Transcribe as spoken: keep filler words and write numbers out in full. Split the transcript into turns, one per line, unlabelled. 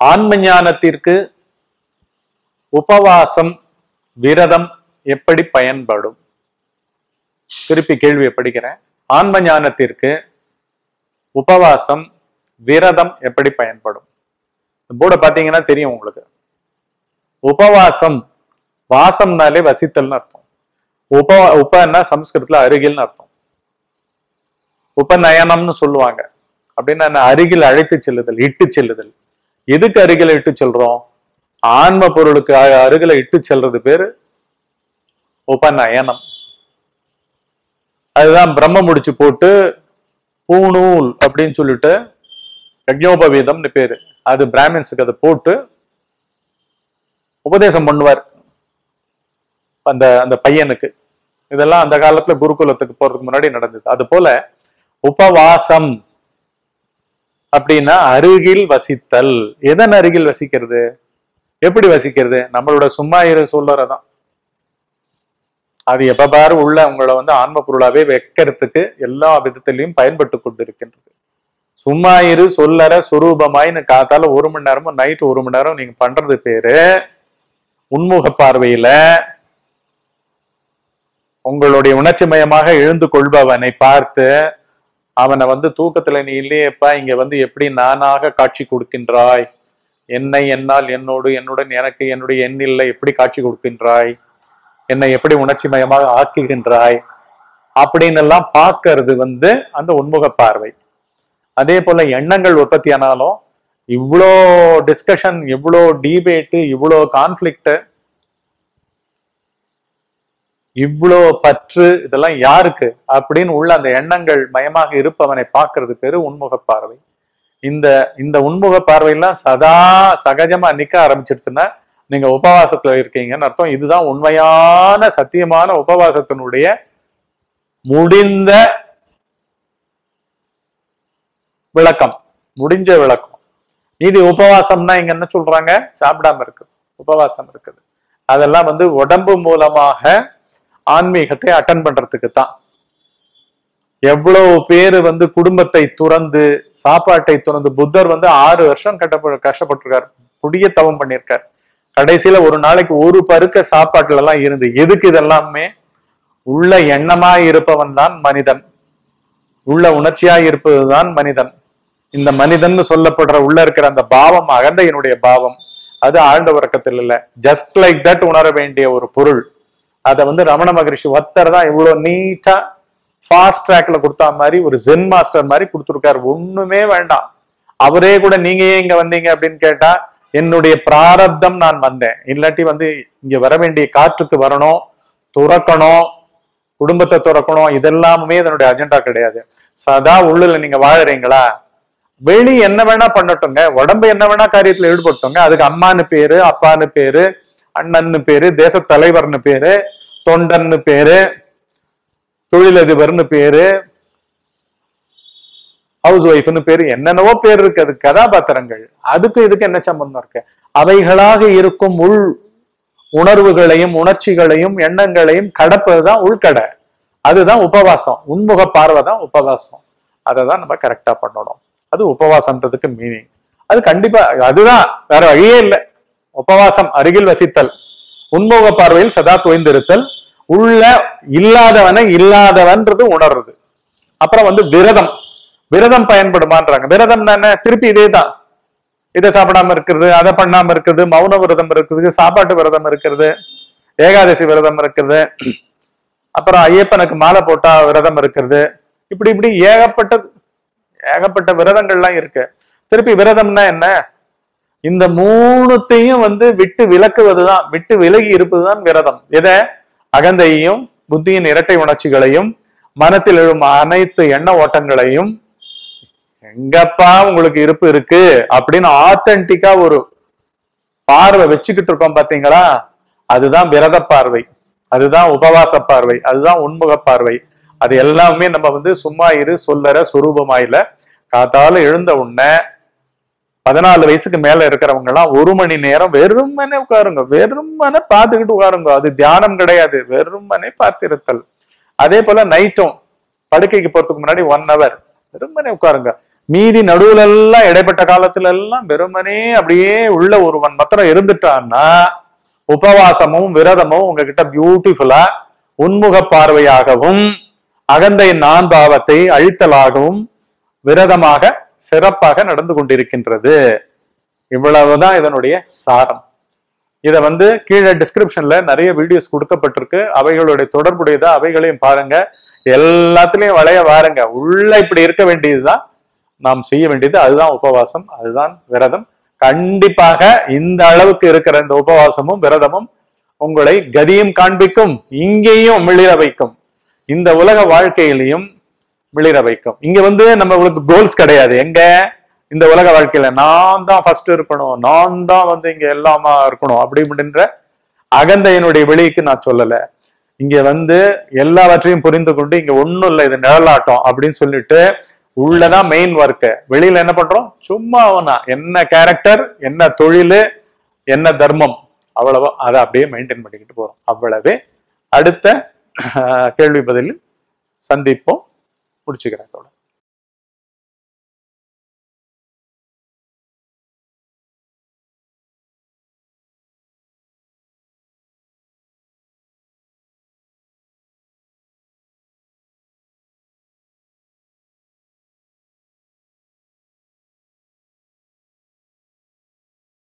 ஆன்ம ஞானத்திற்கு உபவாசம் விரதம் எப்படி பயன்படும்? திருப்பி கேள்வியை படிக்கிறேன். ஆன்ம ஞானத்திற்கு உபவாசம் விரதம் எப்படி பயன்படும்? போர்டை பார்த்தீங்கன்னா தெரியும் உங்களுக்கு. உபவாசம், வாசம்னாலே வசித்தல்னு அர்த்தம். உப உபன்னா சம்ஸ்கிருதத்துல அருகில்னு அர்த்தம். உபநயனம்னு சொல்லுவாங்க. அப்படின்னா அருகில் அழைத்து செல்லுதல், இட்டு செல்லுதல். எதுக்கு அருகில இட்டு செல்றோம்? ஆன்ம பொருளுக்கு அருகில இட்டு செல்றது பேரு உபநயனம். அதுதான் பிரம்ம முடிச்சு போட்டு பூணூல் அப்படின்னு சொல்லிட்டு யஜ்ஞோபவீதம்னு பேரு. அது பிராமின்ஸுக்கு அதை போட்டு உபதேசம் பண்ணுவார் அந்த அந்த பையனுக்கு. இதெல்லாம் அந்த காலத்துல குருகுலத்துக்கு போறதுக்கு முன்னாடி நடந்தது. அது போல உபவாசம் அப்படின்னா அருகில் வசித்தல். எதன் அருகில் வசிக்கிறது? எப்படி வசிக்கிறது? நம்மளோட சும்மா இரு சொல்லறதான். அது எப்ப பாரு உள்ள உங்களை வந்து ஆன்ம பொருளாவே வைக்கிறதுக்கு எல்லா விதத்திலையும் பயன்பட்டு கொண்டு இருக்கின்றது. சும்மா இரு சொல்லற சுரூபமாயின்னு காத்தால ஒரு மணி நேரமும் நைட்டு ஒரு மணி நேரம் நீங்க பண்றது பேரு உன்முக பார்வையில உங்களுடைய உணர்ச்சி மயமாக எழுந்து கொள்பவனை பார்த்து அவனை வந்து தூக்கத்துல நீ இல்லையேப்பா, இங்க வந்து எப்படி நானாக காட்சி கொடுக்கின்றாய், என்னை என்னால் என்னோடு என்னுடன் எனக்கு என்னுடைய எண்ணில்லை எப்படி காட்சி கொடுக்கின்றாய், என்னை எப்படி உணர்ச்சி மயமாக ஆக்குகின்றாய் அப்படின்னு எல்லாம் பார்க்கறது வந்து அந்த உன்முக பார்வை. அதே போல எண்ணங்கள் உற்பத்தி ஆனாலும் இவ்வளோ டிஸ்கஷன், இவ்வளோ டிபேட்டு, இவ்வளோ கான்ஃபிளிக்ட், இவ்வளோ பற்று, இதெல்லாம் யாருக்கு அப்படின்னு உள்ள அந்த எண்ணங்கள் மயமாக இருப்பவனை பார்க்கறது பேரு உன்முக பார்வை. இந்த இந்த உன்முக பார்வையெல்லாம் சதா சகஜமா நிக்க ஆரம்பிச்சிருச்சுன்னா நீங்க உபவாசத்துல இருக்கீங்கன்னு அர்த்தம். இதுதான் உண்மையான சத்தியமான உபவாசத்தினுடைய முடிந்த விளக்கம், முடிஞ்ச விளக்கம். இது உபவாசம்னா இங்க என்ன சொல்றாங்க? சாப்பிடாம இருக்குது, உபவாசம் இருக்குது. அதெல்லாம் வந்து உடம்பு மூலமாக ஆன்மீகத்தை அட்டன் பண்றதுக்கு தான். எவ்வளவு பேரு வந்து குடும்பத்தை துறந்து சாப்பாட்டை துறந்து, புத்தர் வந்து ஆறு வருஷம் கட்ட கஷ்டப்பட்டிருக்காரு, புதிய தவம் பண்ணியிருக்காரு. கடைசியில ஒரு நாளைக்கு ஒரு பருக்க சாப்பாட்டுல எல்லாம் இருந்து. எதுக்கு இதெல்லாமே? உள்ள எண்ணமா இருப்பவன் தான் மனிதன், உள்ள உணர்ச்சியா இருப்பதுதான் மனிதன். இந்த மனிதன் சொல்லப்படுற உள்ள இருக்கிற அந்த பாவம் அகந்தையினுடைய பாவம், அது ஆழ்ந்த உறக்கத்தில் இல்லை. ஜஸ்ட் லைக் தட் உணர வேண்டிய ஒரு பொருள். அதை வந்து ரமண மகரிஷி ஒத்தர் தான் இவ்வளவு நீட்டா ஃபாஸ்ட் ட்ராக்ல கொடுத்தா மாதிரி ஒரு ஜென் மாஸ்டர் மாதிரி கொடுத்துருக்காரு. ஒண்ணுமே வேண்டாம். அவரே கூட நீங்க ஏன் இங்க வந்தீங்க அப்படின்னு கேட்டா, என்னுடைய பிராரப்தம் நான் வந்தேன், இல்லாட்டி வந்து இங்க வர வேண்டிய காற்றுக்கு வரணும், துறக்கணும், குடும்பத்தை துறக்கணும், இதெல்லாமே இதனுடைய அஜெண்டா கிடையாது. சதா உள்ளுல நீங்க வாழறீங்களா, வெளி என்ன வேணா பண்ணட்டுங்க, உடம்பு என்ன வேணா காரியத்துல ஈடுபட்டுங்க, அதுக்கு அம்மான்னு பேரு, அப்பான்னு பேரு, அண்ணன்னு பேரு, தேச தலைவர்னு பேரு, தொண்டன்னு பேரு, தொழிலதிபர்னு பேரு, ஹவுஸ் ஒய்ஃப்னு பேரு, என்னென்னவோ பேர் இருக்கு. அது கதாபாத்திரங்கள். அதுக்கு இதுக்கு என்ன சம்பந்தம் இருக்கு? அவைகளாக இருக்கும் உள் உணர்வுகளையும் உணர்ச்சிகளையும் எண்ணங்களையும் கடப்பதுதான் உள்கடை. அதுதான் உபவாசம். உன்முக பார்வை தான் உபவாசம். அதை தான் நம்ம கரெக்டா பண்ணணும். அது உபவாசம்ன்றதுக்கு மீனிங். அது கண்டிப்பா அதுதான், வேற வழியே இல்லை. உபவாசம் அருகில் வசித்தல், உன்முக பார்வையில் சதா தோய்ந்திருத்தல், உள்ள இல்லாதவனை இல்லாதவன்றது உணர்றது. அப்புறம் வந்து விரதம். விரதம் பயன்படுமான்றாங்க. விரதம் தானே, திருப்பி இதே தான். இதை சாப்பிடாம இருக்கிறது, அதை பண்ணாம இருக்கிறது, மௌன விரதம் இருக்கிறது, சாப்பாட்டு விரதம் இருக்கிறது, ஏகாதசி விரதம் இருக்கிறது, அப்புறம் ஐயப்பனுக்கு மாலை போட்டா விரதம் இருக்கிறது. இப்படி இப்படி ஏகப்பட்டது ஏகப்பட்ட விரதங்கள்லாம் இருக்கு. திருப்பி விரதம்னா என்ன? இந்த மூணுத்தையும் வந்து விட்டு விலக்குவதுதான், விட்டு விலகி இருப்பதுதான் விரதம். எதை? அகந்தையையும் புத்தியின் இரட்டை உணர்ச்சிகளையும் மனத்தில் எழும் அனைத்து எண்ண ஓட்டங்களையும் எங்கப்பா உங்களுக்கு இருப்பு இருக்கு அப்படின்னு ஆத்தென்டிக்கா ஒரு பார்வை வச்சுக்கிட்டு இருக்கோம் பாத்தீங்களா? அதுதான் விரத பார்வை, அதுதான் உபவாச பார்வை, அதுதான் உன்முக பார்வை. அது எல்லாமே நம்ம வந்து சும்மா இரு சொல்லற சுரூபமாயில காத்தால எழுந்த உடனே பதினாலு வயசுக்கு மேல இருக்கிறவங்க எல்லாம் ஒரு மணி நேரம் வெறுமனே உட்காருங்க, வெறுமனே பார்த்துக்கிட்டு உட்காருங்க. அது தியானம் கிடையாது, வெறுமனே பார்த்திருத்தல். அதே போல நைட்டும் படுக்கைக்கு போறதுக்கு முன்னாடி ஒன் ஹவர் வெறுமனே உட்காருங்க. மீதி நடுவுல எல்லாம் இடைப்பட்ட காலத்துல எல்லாம் வெறுமனே அப்படியே உள்ள ஒருவன் மாத்திரம் இருந்துட்டான்னா உபவாசமும் விரதமும் உங்ககிட்ட பியூட்டிஃபுல்லா உன்முக பார்வையாகவும் அகந்தை நான் பாவத்தை அழித்தலாகவும் விரதமாக சிறப்பாக நடந்து கொண்டிருக்கின்றது. இவ்வளவுதான் இதனுடைய சாரம். இதை வந்து கீழே டிஸ்கிரிப்ஷன்ல நிறைய வீடியோஸ் கொடுக்கப்பட்டிருக்கு. அவைகளுடைய தொடர்புடையதா அவைகளையும் பாருங்க. எல்லாத்துலயும் வளைய வாருங்க. உள்ள இப்படி இருக்க வேண்டியதுதான் நாம் செய்ய வேண்டியது. அதுதான் உபவாசம், அதுதான் விரதம். கண்டிப்பாக இந்த அளவுக்கு இருக்கிற இந்த உபவாசமும் விரதமும் உங்களை கதியும் காண்பிக்கும், இங்கேயும் மிளிர வைக்கும், இந்த உலக வாழ்க்கையிலையும் மிளிர வைக்கும். இங்க வந்து நம்மளுக்கு கோல்ஸ் கிடையாது. எங்க இந்த உலக வாழ்க்கையில நான் தான் ஃபர்ஸ்ட் இருக்கணும், நான் தான் வந்து இங்க எல்லாமா இருக்கணும் அப்படி அப்படின்ற அகந்தையினுடைய வெளிக்கு நான் சொல்லல. இங்க வந்து எல்லாவற்றையும் புரிந்து கொண்டு இங்க ஒண்ணும் இல்லை, இது நிழலாட்டம் அப்படின்னு சொல்லிட்டு உள்ளதான் மெயின் ஒர்க்கு. வெளியில என்ன பண்றோம்? சும்மா அவனா என்ன கேரக்டர், என்ன தொழில், என்ன தர்மம், அவ்வளவோ அதை அப்படியே மெயின்டைன் பண்ணிக்கிட்டு போறோம். அவ்வளவே. அடுத்த கேள்வி பதிலில் சந்திப்போம். முடிச்சுக்கிறேன்.